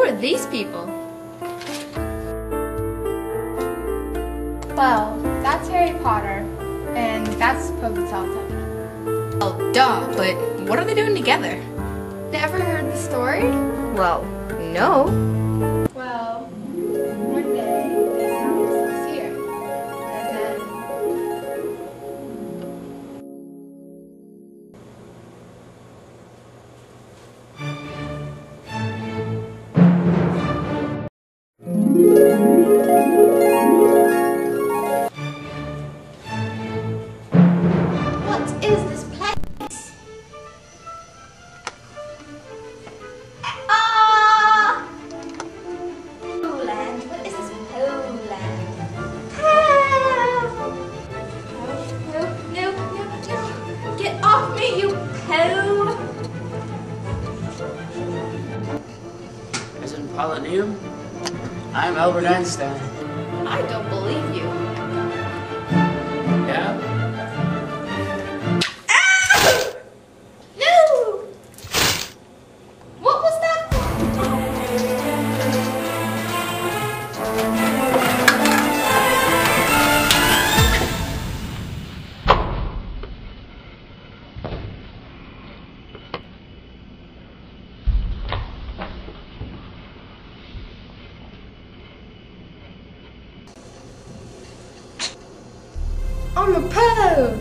are these people? Well, that's Harry Potter, and that's Pocatello. Oh, duh, but what are they doing together? Never heard the story? Well, no. Well, one day they found themselves here, and then... What is this place? Ah! Poland. What is this Poland? Help! No. Get off me, you po! President Polonium, I'm Albert Einstein. I don't believe you. Yeah? No! What was that? I'm a pro!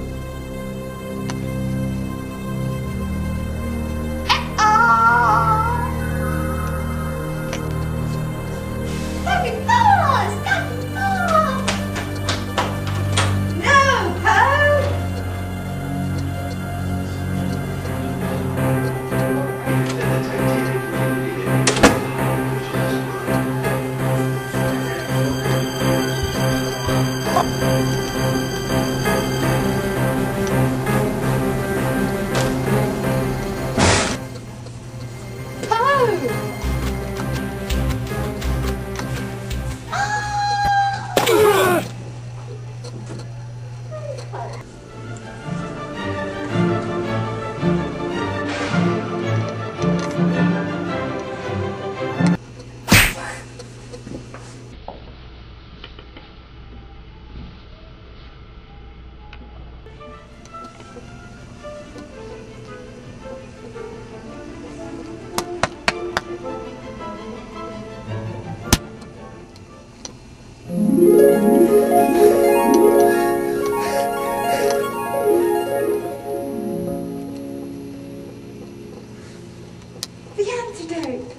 The antidote!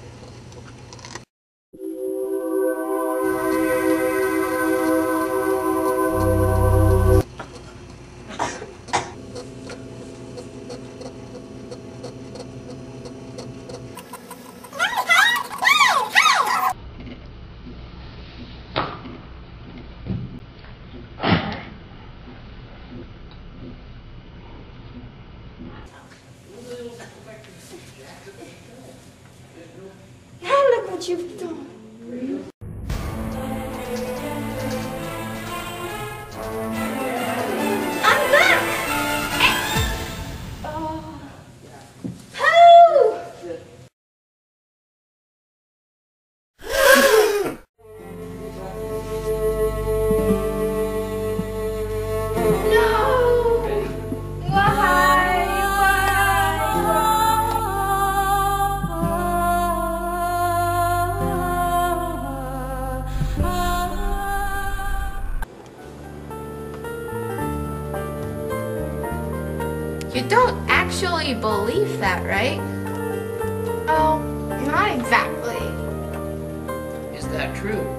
Now look what you've done. I'm back! Oh. Ho! No! You don't actually believe that, right? Oh, not exactly. Is that true?